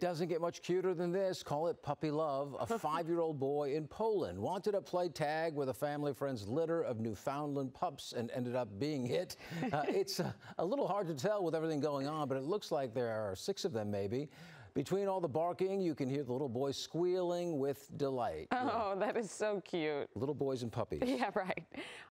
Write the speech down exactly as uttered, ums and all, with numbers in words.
doesn't get much cuter than this. Call it puppy love. A five-year-old boy in Poland wanted to play tag with a family friend's litter of Newfoundland pups and ended up being hit. Uh, it's a, a little hard to tell with everything going on, but it looks like there are six of them maybe. Between all the barking, you can hear the little boy squealing with delight. Oh, yeah. That is so cute. Little boys and puppies. Yeah, right.